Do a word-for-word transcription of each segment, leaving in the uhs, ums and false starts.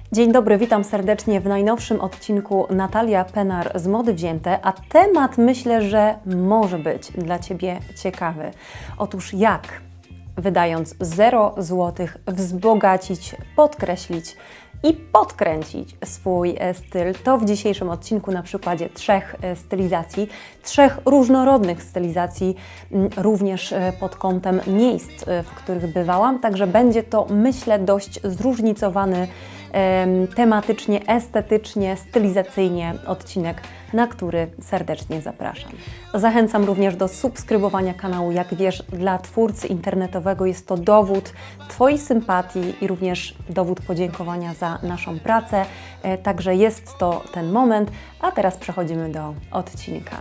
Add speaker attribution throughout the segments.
Speaker 1: Dzień dobry, witam serdecznie w najnowszym odcinku Natalia Penar z Mody Wzięte, a temat myślę, że może być dla Ciebie ciekawy. Otóż jak, wydając zero złotych, wzbogacić, podkreślić i podkręcić swój styl, to w dzisiejszym odcinku na przykładzie trzech stylizacji, trzech różnorodnych stylizacji, również pod kątem miejsc, w których bywałam, także będzie to, myślę, dość zróżnicowany tematycznie, estetycznie, stylizacyjnie odcinek, na który serdecznie zapraszam. Zachęcam również do subskrybowania kanału. Jak wiesz, dla twórcy internetowego jest to dowód Twojej sympatii i również dowód podziękowania za naszą pracę. Także jest to ten moment, a teraz przechodzimy do odcinka.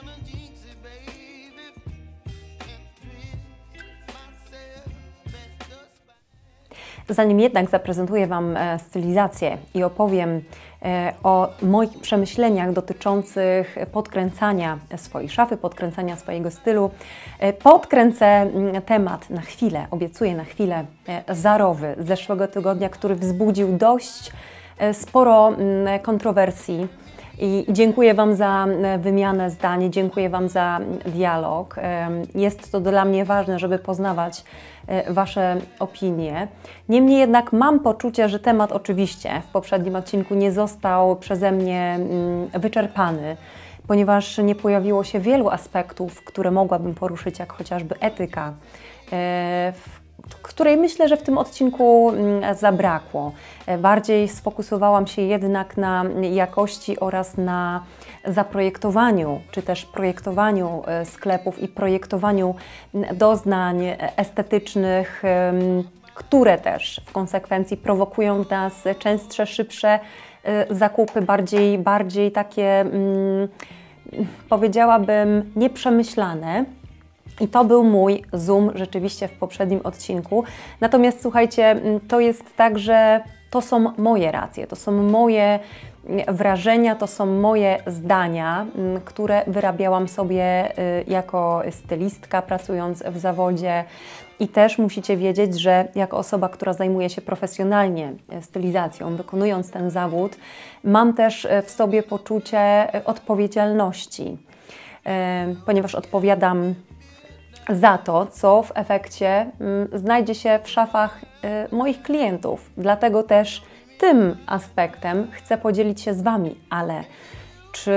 Speaker 1: Zanim jednak zaprezentuję Wam stylizację i opowiem o moich przemyśleniach dotyczących podkręcania swojej szafy, podkręcania swojego stylu, podkręcę temat na chwilę, obiecuję na chwilę, zarowy z zeszłego tygodnia, który wzbudził dość sporo kontrowersji. I dziękuję Wam za wymianę zdań, dziękuję Wam za dialog. Jest to dla mnie ważne, żeby poznawać Wasze opinie. Niemniej jednak mam poczucie, że temat oczywiście w poprzednim odcinku nie został przeze mnie wyczerpany, ponieważ nie pojawiło się wielu aspektów, które mogłabym poruszyć, jak chociażby etyka, której myślę, że w tym odcinku zabrakło. Bardziej sfokusowałam się jednak na jakości oraz na zaprojektowaniu, czy też projektowaniu sklepów i projektowaniu doznań estetycznych, które też w konsekwencji prowokują w nas częstsze, szybsze zakupy, bardziej, bardziej takie, powiedziałabym, nieprzemyślane. I to był mój zoom rzeczywiście w poprzednim odcinku. Natomiast słuchajcie, to jest tak, że to są moje racje, to są moje wrażenia, to są moje zdania, które wyrabiałam sobie jako stylistka, pracując w zawodzie. I też musicie wiedzieć, że jako osoba, która zajmuje się profesjonalnie stylizacją, wykonując ten zawód, mam też w sobie poczucie odpowiedzialności, ponieważ odpowiadam za to, co w efekcie y, znajdzie się w szafach y, moich klientów. Dlatego też tym aspektem chcę podzielić się z Wami, ale czy,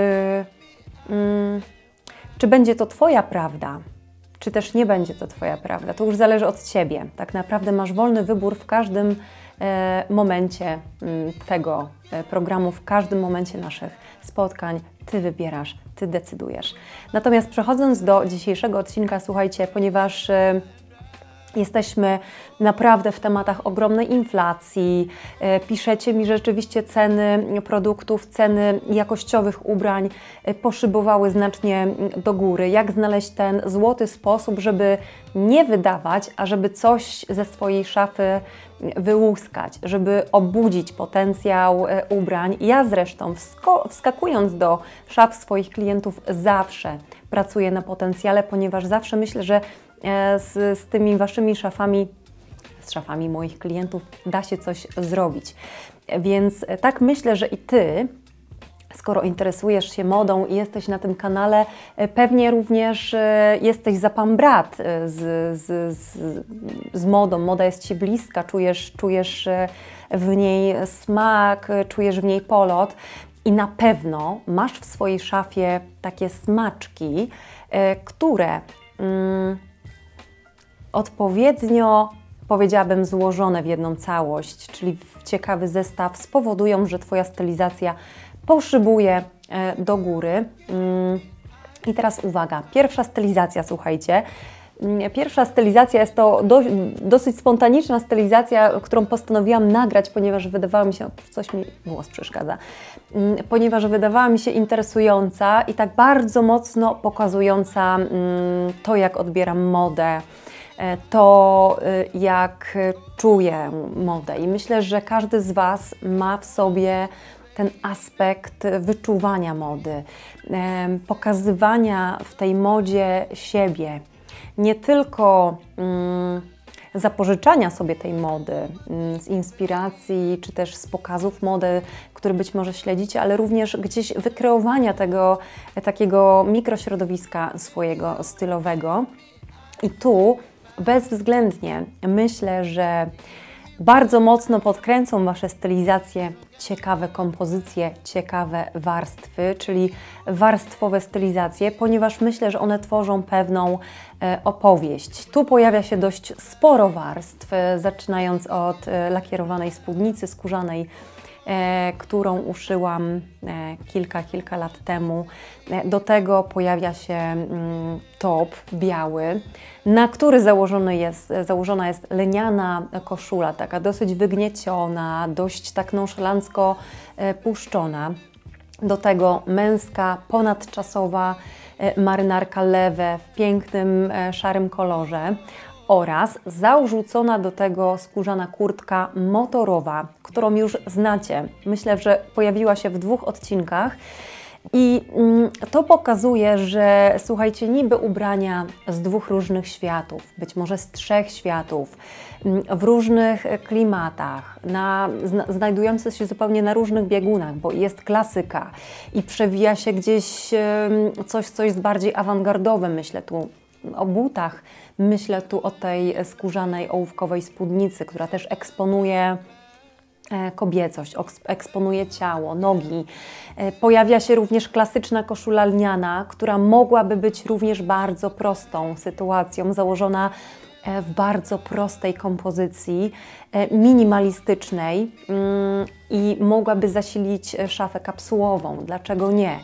Speaker 1: y, czy będzie to Twoja prawda, czy też nie będzie to Twoja prawda, to już zależy od Ciebie. Tak naprawdę masz wolny wybór w każdym e, momencie y, tego e, programu, w każdym momencie naszych spotkań. Ty wybierasz, Ty decydujesz. Natomiast przechodząc do dzisiejszego odcinka, słuchajcie, ponieważ y, jesteśmy naprawdę w tematach ogromnej inflacji, y, piszecie mi, że rzeczywiście ceny produktów, ceny jakościowych ubrań y, poszybowały znacznie do góry. Jak znaleźć ten złoty sposób, żeby nie wydawać, a żeby coś ze swojej szafy wyłuskać, żeby obudzić potencjał ubrań. Ja zresztą wskakując do szaf swoich klientów zawsze pracuję na potencjale, ponieważ zawsze myślę, że z, z tymi Waszymi szafami, z szafami moich klientów da się coś zrobić. Więc tak myślę, że i Ty, skoro interesujesz się modą i jesteś na tym kanale, pewnie również jesteś za pan brat z, z, z, z modą. Moda jest Ci bliska, czujesz, czujesz w niej smak, czujesz w niej polot i na pewno masz w swojej szafie takie smaczki, które mm, odpowiednio, powiedziałabym, złożone w jedną całość, czyli w ciekawy zestaw, spowodują, że Twoja stylizacja poszybuje do góry. I teraz uwaga, pierwsza stylizacja, słuchajcie. Pierwsza stylizacja jest to do, dosyć spontaniczna stylizacja, którą postanowiłam nagrać, ponieważ wydawała mi się, coś mi głos przeszkadza, ponieważ wydawała mi się interesująca i tak bardzo mocno pokazująca to, jak odbieram modę, to jak czuję modę. I myślę, że każdy z Was ma w sobie ten aspekt wyczuwania mody, pokazywania w tej modzie siebie. Nie tylko mm, zapożyczania sobie tej mody, z inspiracji czy też z pokazów mody, które być może śledzicie, ale również gdzieś wykreowania tego takiego mikrośrodowiska swojego stylowego. I tu bezwzględnie myślę, że bardzo mocno podkręcą Wasze stylizacje ciekawe kompozycje, ciekawe warstwy, czyli warstwowe stylizacje, ponieważ myślę, że one tworzą pewną e, opowieść. Tu pojawia się dość sporo warstw, e, zaczynając od e, lakierowanej spódnicy skórzanej, E, którą uszyłam e, kilka, kilka lat temu. E, do tego pojawia się mm, top biały, na który założony jest, założona jest lniana koszula, taka dosyć wygnieciona, dość tak nonszalancko e, puszczona. Do tego męska, ponadczasowa e, marynarka Lewe w pięknym, e, szarym kolorze. Oraz zarzucona do tego skórzana kurtka motorowa, którą już znacie. Myślę, że pojawiła się w dwóch odcinkach i mm, to pokazuje, że słuchajcie, niby ubrania z dwóch różnych światów, być może z trzech światów, mm, w różnych klimatach, na, zna, znajdujące się zupełnie na różnych biegunach, bo jest klasyka i przewija się gdzieś y, coś, co jest bardziej awangardowe, myślę tu o butach, myślę tu o tej skórzanej ołówkowej spódnicy, która też eksponuje kobiecość, eksponuje ciało, nogi. Pojawia się również klasyczna koszula lniana, która mogłaby być również bardzo prostą sytuacją, założona w bardzo prostej kompozycji, minimalistycznej i mogłaby zasilić szafę kapsułową. Dlaczego nie?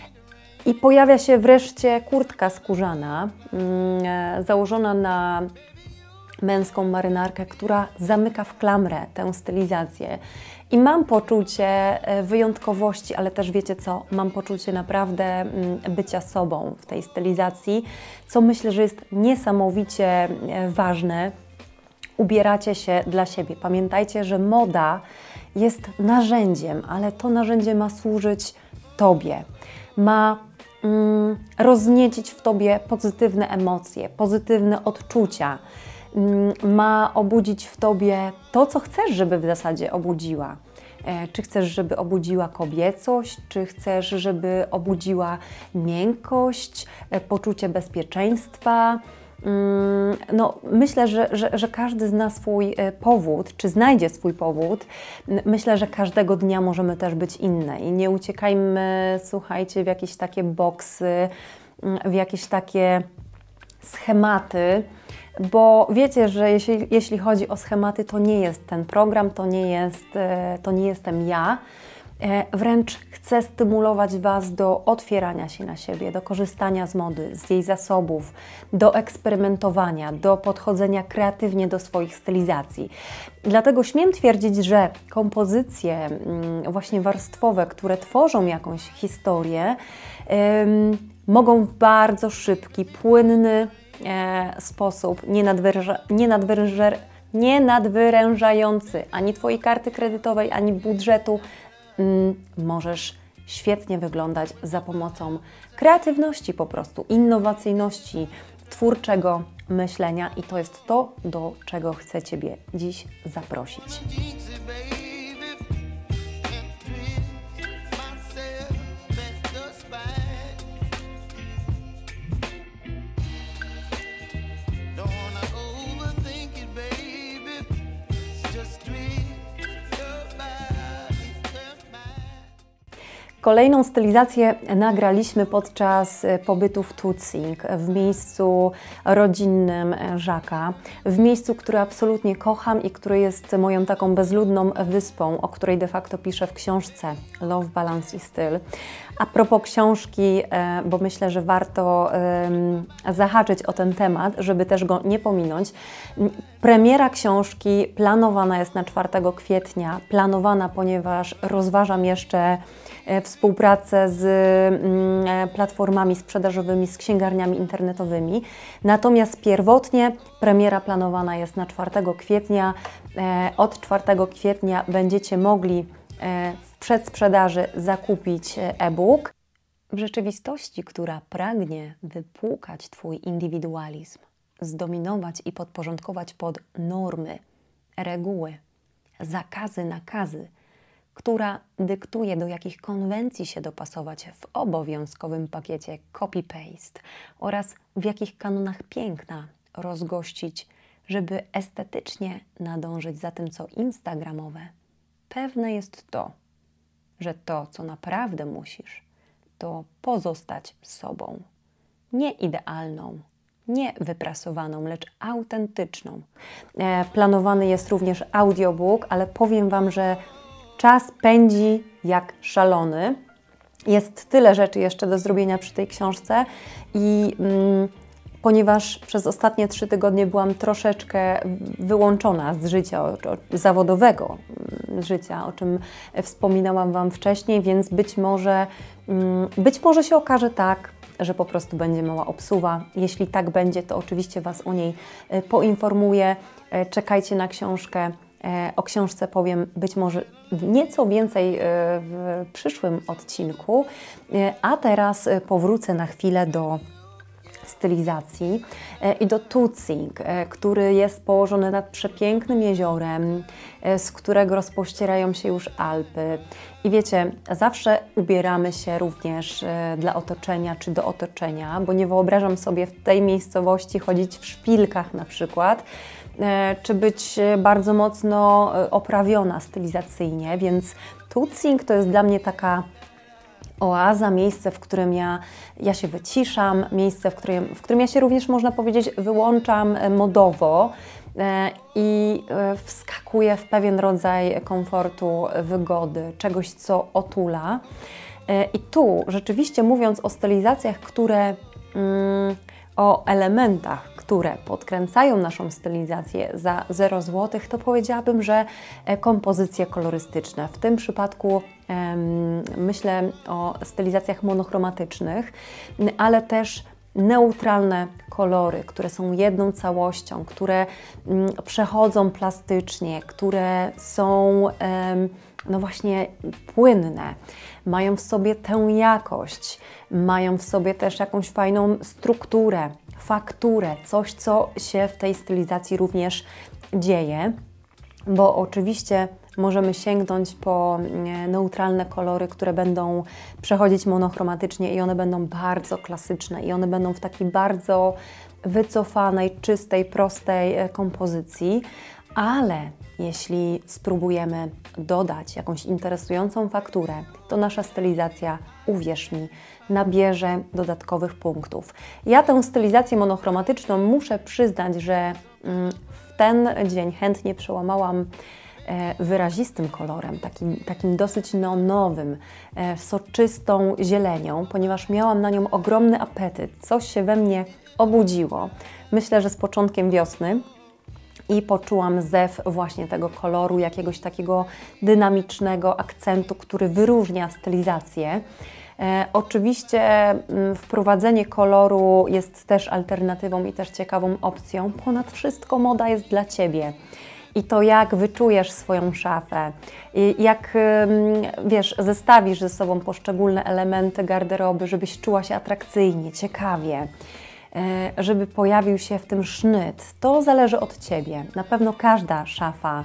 Speaker 1: I pojawia się wreszcie kurtka skórzana, mm, założona na męską marynarkę, która zamyka w klamrę tę stylizację. I mam poczucie wyjątkowości, ale też wiecie co, mam poczucie naprawdę mm, bycia sobą w tej stylizacji, co myślę, że jest niesamowicie ważne. Ubieracie się dla siebie. Pamiętajcie, że moda jest narzędziem, ale to narzędzie ma służyć Tobie. Ma mm, rozniecić w Tobie pozytywne emocje, pozytywne odczucia. Mm, ma obudzić w Tobie to, co chcesz, żeby w zasadzie obudziła. E, czy chcesz, żeby obudziła kobiecość, czy chcesz, żeby obudziła miękkość, e, poczucie bezpieczeństwa. No, myślę, że, że, że każdy zna swój powód, czy znajdzie swój powód. Myślę, że każdego dnia możemy też być inne i nie uciekajmy, słuchajcie, w jakieś takie boksy, w jakieś takie schematy, bo wiecie, że jeśli, jeśli chodzi o schematy, to nie jest ten program, to nie jest, to nie jestem ja. Wręcz chcę stymulować Was do otwierania się na siebie, do korzystania z mody, z jej zasobów, do eksperymentowania, do podchodzenia kreatywnie do swoich stylizacji. Dlatego śmiem twierdzić, że kompozycje właśnie warstwowe, które tworzą jakąś historię, ym, mogą w bardzo szybki, płynny e, sposób, nie nadwyręża, nie nadwyręża, nie nadwyrężający ani Twojej karty kredytowej, ani budżetu, możesz świetnie wyglądać za pomocą kreatywności po prostu, innowacyjności, twórczego myślenia i to jest to, do czego chcę Ciebie dziś zaprosić. Kolejną stylizację nagraliśmy podczas pobytu w Tutzing, w miejscu rodzinnym Jacques'a, w miejscu, które absolutnie kocham i które jest moją taką bezludną wyspą, o której de facto piszę w książce Love, Balance i Styl. A propos książki, bo myślę, że warto zahaczyć o ten temat, żeby też go nie pominąć. Premiera książki planowana jest na czwartego kwietnia, planowana, ponieważ rozważam jeszcze współpracę z platformami sprzedażowymi, z księgarniami internetowymi. Natomiast pierwotnie premiera planowana jest na czwartego kwietnia. Od czwartego kwietnia będziecie mogli w przedsprzedaży zakupić e-book. W rzeczywistości, która pragnie wypłukać Twój indywidualizm, zdominować i podporządkować pod normy, reguły, zakazy, nakazy, która dyktuje, do jakich konwencji się dopasować w obowiązkowym pakiecie copy-paste oraz w jakich kanonach piękna rozgościć, żeby estetycznie nadążyć za tym, co instagramowe. Pewne jest to, że to, co naprawdę musisz, to pozostać sobą. Nie idealną, nie wyprasowaną, lecz autentyczną. E, planowany jest również audiobook, ale powiem Wam, że czas pędzi jak szalony. Jest tyle rzeczy jeszcze do zrobienia przy tej książce i mm, ponieważ przez ostatnie trzy tygodnie byłam troszeczkę wyłączona z życia o, o, zawodowego mm, życia, o czym wspominałam Wam wcześniej, więc być może, mm, być może się okaże tak, że po prostu będzie mała obsuwa. Jeśli tak będzie, to oczywiście Was o niej poinformuję. Czekajcie na książkę. O książce powiem być może nieco więcej w przyszłym odcinku, a teraz powrócę na chwilę do stylizacji i do tucing, który jest położony nad przepięknym jeziorem, z którego rozpościerają się już Alpy. I wiecie, zawsze ubieramy się również dla otoczenia czy do otoczenia, bo nie wyobrażam sobie w tej miejscowości chodzić w szpilkach na przykład, czy być bardzo mocno oprawiona stylizacyjnie, więc tucing to jest dla mnie taka oaza, miejsce, w którym ja, ja się wyciszam, miejsce, w którym, w którym ja się również, można powiedzieć, wyłączam modowo e, i e, wskakuję w pewien rodzaj komfortu, wygody, czegoś, co otula. E, I tu rzeczywiście mówiąc o stylizacjach, które, mm, o elementach, które podkręcają naszą stylizację za zero złotych, to powiedziałabym, że kompozycje kolorystyczne. W tym przypadku em, myślę o stylizacjach monochromatycznych, ale też neutralne kolory, które są jedną całością, które mm, przechodzą plastycznie, które są em, no właśnie płynne, mają w sobie tę jakość, mają w sobie też jakąś fajną strukturę, fakturę, coś, co się w tej stylizacji również dzieje, bo oczywiście możemy sięgnąć po neutralne kolory, które będą przechodzić monochromatycznie i one będą bardzo klasyczne i one będą w takiej bardzo wycofanej, czystej, prostej kompozycji, ale jeśli spróbujemy dodać jakąś interesującą fakturę, to nasza stylizacja, uwierz mi, nabierze dodatkowych punktów. Ja tę stylizację monochromatyczną muszę przyznać, że w ten dzień chętnie przełamałam wyrazistym kolorem, takim, takim dosyć neonowym, soczystą zielenią, ponieważ miałam na nią ogromny apetyt. Coś się we mnie obudziło. Myślę, że z początkiem wiosny i poczułam zew właśnie tego koloru, jakiegoś takiego dynamicznego akcentu, który wyróżnia stylizację. E, oczywiście m, wprowadzenie koloru jest też alternatywą i też ciekawą opcją. Ponad wszystko moda jest dla Ciebie. I to, jak wyczujesz swoją szafę, i jak, wiesz, zestawisz ze sobą poszczególne elementy garderoby, żebyś czuła się atrakcyjnie, ciekawie, żeby pojawił się w tym sznyt. To zależy od Ciebie. Na pewno każda szafa,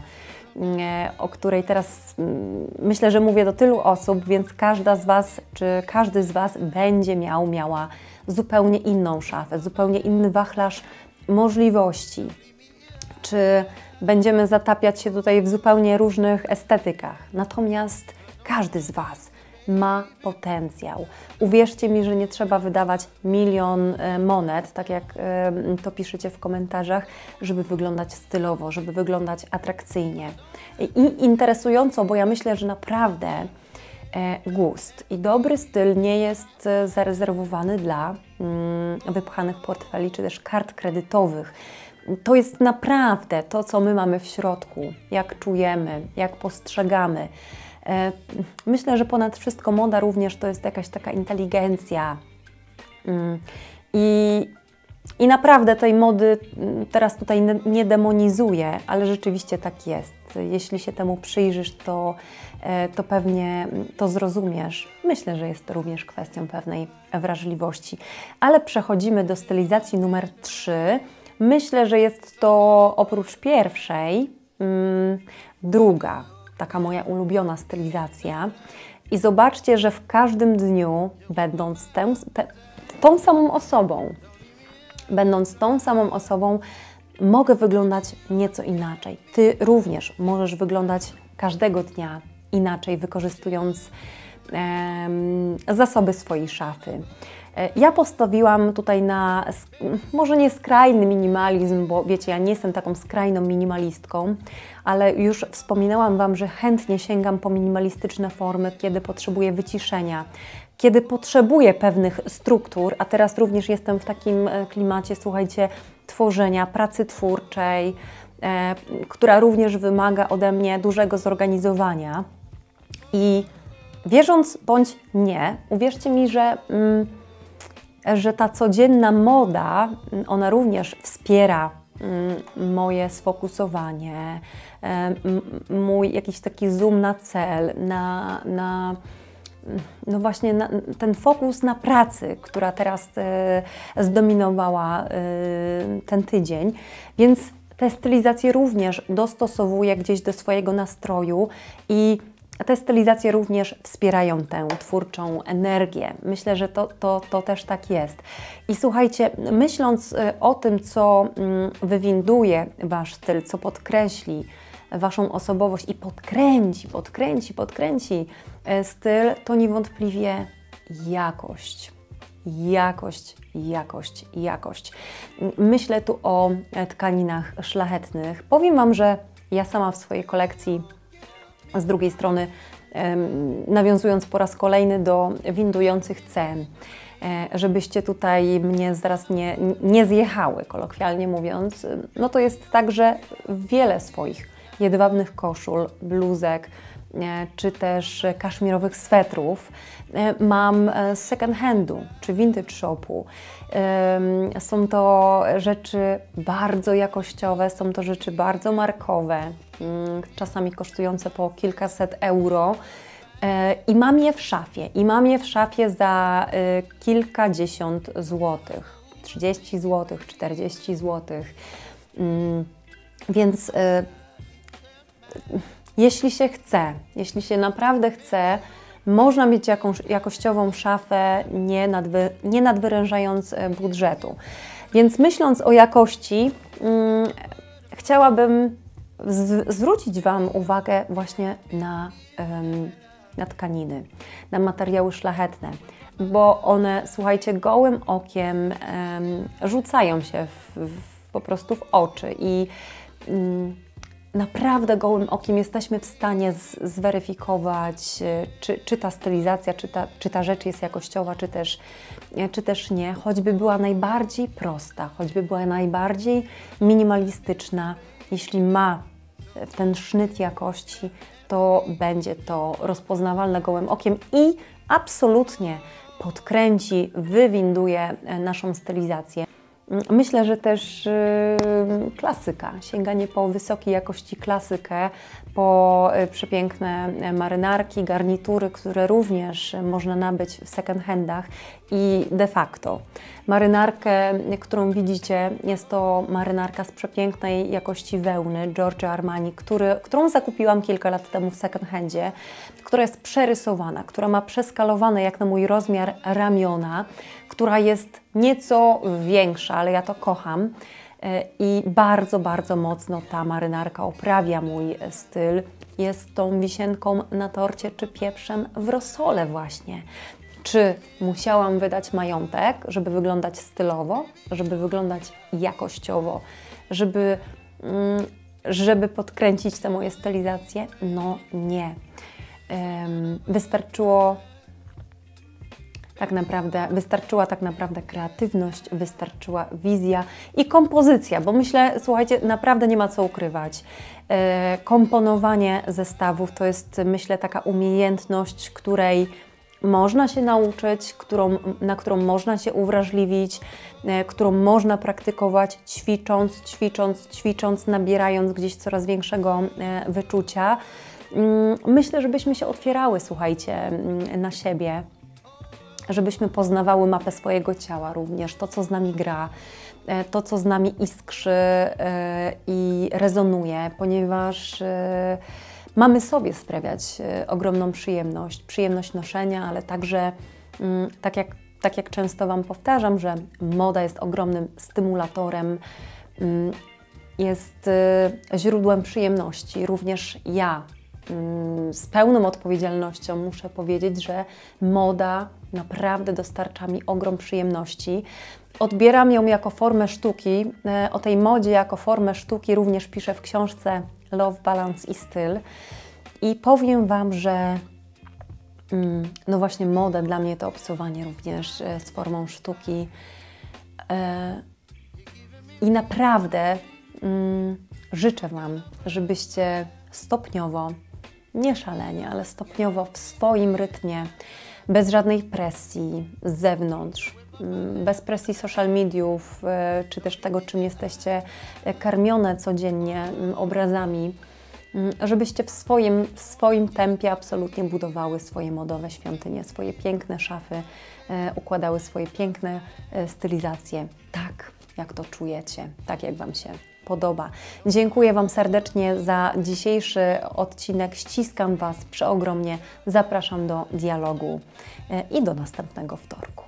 Speaker 1: o której teraz myślę, że mówię do tylu osób, więc każda z Was, czy każdy z Was będzie miał, miała zupełnie inną szafę, zupełnie inny wachlarz możliwości. Czy będziemy zatapiać się tutaj w zupełnie różnych estetykach. Natomiast każdy z Was ma potencjał. Uwierzcie mi, że nie trzeba wydawać milion monet, tak jak to piszecie w komentarzach, żeby wyglądać stylowo, żeby wyglądać atrakcyjnie. I interesująco, bo ja myślę, że naprawdę gust i dobry styl nie jest zarezerwowany dla wypchanych portfeli czy też kart kredytowych. To jest naprawdę to, co my mamy w środku, jak czujemy, jak postrzegamy. Myślę, że ponad wszystko moda również to jest jakaś taka inteligencja. I, i naprawdę tej mody teraz tutaj nie demonizuję, ale rzeczywiście tak jest. Jeśli się temu przyjrzysz, to, to pewnie to zrozumiesz. Myślę, że jest to również kwestią pewnej wrażliwości. Ale przechodzimy do stylizacji numer trzy. Myślę, że jest to oprócz pierwszej, mm, druga, taka moja ulubiona stylizacja. I zobaczcie, że w każdym dniu, będąc tę, te, tą samą osobą, będąc tą samą osobą, mogę wyglądać nieco inaczej. Ty również możesz wyglądać każdego dnia inaczej, wykorzystując e, zasoby swojej szafy. E, ja postawiłam tutaj na, może nie skrajny minimalizm, bo wiecie, ja nie jestem taką skrajną minimalistką, ale już wspominałam Wam, że chętnie sięgam po minimalistyczne formy, kiedy potrzebuję wyciszenia, kiedy potrzebuję pewnych struktur, a teraz również jestem w takim klimacie, słuchajcie, tworzenia, pracy twórczej, e, która również wymaga ode mnie dużego zorganizowania. I wierząc bądź nie, uwierzcie mi, że, mm, że ta codzienna moda, ona również wspiera mm, moje sfokusowanie, e, mój jakiś taki zoom na cel, na, na no właśnie na, ten fokus na pracy, która teraz y, zdominowała y, ten tydzień, więc te stylizacje również dostosowuję gdzieś do swojego nastroju i te stylizacje również wspierają tę twórczą energię. Myślę, że to, to, to też tak jest. I słuchajcie, myśląc o tym, co wywinduje Wasz styl, co podkreśli Waszą osobowość i podkręci, podkręci, podkręci styl, to niewątpliwie jakość. Jakość, jakość, jakość. Myślę tu o tkaninach szlachetnych. Powiem Wam, że ja sama w swojej kolekcji, z drugiej strony, nawiązując po raz kolejny do windujących cen, żebyście tutaj mnie zaraz nie, nie zjechały, kolokwialnie mówiąc, no to jest tak, że wiele swoich jedwabnych koszul, bluzek, czy też kaszmirowych swetrów mam z second handu, czy vintage shopu. Są to rzeczy bardzo jakościowe, są to rzeczy bardzo markowe, czasami kosztujące po kilkaset euro. I mam je w szafie, i mam je w szafie za kilkadziesiąt złotych, trzydzieści złotych, czterdzieści złotych. Więc jeśli się chce, jeśli się naprawdę chce, można mieć jakąś jakościową szafę, nie, nadwy, nie nadwyrężając budżetu. Więc myśląc o jakości, hmm, chciałabym z, zwrócić Wam uwagę właśnie na, um, na tkaniny, na materiały szlachetne, bo one, słuchajcie, gołym okiem um, rzucają się w, w, po prostu w oczy i um, naprawdę gołym okiem jesteśmy w stanie z, zweryfikować, czy, czy ta stylizacja, czy ta, czy ta rzecz jest jakościowa, czy też, czy też nie, choćby była najbardziej prosta, choćby była najbardziej minimalistyczna. Jeśli ma ten sznyt jakości, to będzie to rozpoznawalne gołym okiem i absolutnie podkręci, wywinduje naszą stylizację. Myślę, że też yy, klasyka, sięganie po wysokiej jakości klasykę, po y, przepiękne marynarki, garnitury, które również można nabyć w second handach i de facto. Marynarkę, którą widzicie, jest to marynarka z przepięknej jakości wełny Giorgio Armani, który, którą zakupiłam kilka lat temu w second handzie, która jest przerysowana, która ma przeskalowane jak na mój rozmiar ramiona, która jest nieco większa, ale ja to kocham i bardzo, bardzo mocno ta marynarka oprawia mój styl. Jest tą wisienką na torcie czy pieprzem w rosole właśnie. Czy musiałam wydać majątek, żeby wyglądać stylowo, żeby wyglądać jakościowo, żeby, żeby podkręcić te moje stylizacje? No nie. Wystarczyło tak naprawdę, wystarczyła tak naprawdę kreatywność, wystarczyła wizja i kompozycja, bo myślę, słuchajcie, naprawdę nie ma co ukrywać. E, komponowanie zestawów to jest, myślę, taka umiejętność, której można się nauczyć, którą, na którą można się uwrażliwić, e, którą można praktykować ćwicząc, ćwicząc, ćwicząc, nabierając gdzieś coraz większego e, wyczucia. Myślę, żebyśmy się otwierały, słuchajcie, na siebie, żebyśmy poznawały mapę swojego ciała również, to co z nami gra, to, co z nami iskrzy i rezonuje, ponieważ mamy sobie sprawiać ogromną przyjemność, przyjemność noszenia, ale także, tak jak, tak jak często Wam powtarzam, że moda jest ogromnym stymulatorem, jest źródłem przyjemności. Również ja z pełną odpowiedzialnością muszę powiedzieć, że moda naprawdę dostarcza mi ogrom przyjemności. Odbieram ją jako formę sztuki. O tej modzie jako formę sztuki również piszę w książce Love, Balance i Styl. I powiem Wam, że no właśnie moda dla mnie to obcowanie również z formą sztuki. I naprawdę życzę Wam, żebyście stopniowo, nie szalenie, ale stopniowo w swoim rytmie, bez żadnej presji z zewnątrz, bez presji social mediów, czy też tego, czym jesteście karmione codziennie obrazami, żebyście w swoim, w swoim tempie absolutnie budowały swoje modowe świątynie, swoje piękne szafy, układały swoje piękne stylizacje, tak jak to czujecie, tak jak Wam się podoba. Dziękuję Wam serdecznie za dzisiejszy odcinek. Ściskam Was przeogromnie. Zapraszam do dialogu i do następnego wtorku.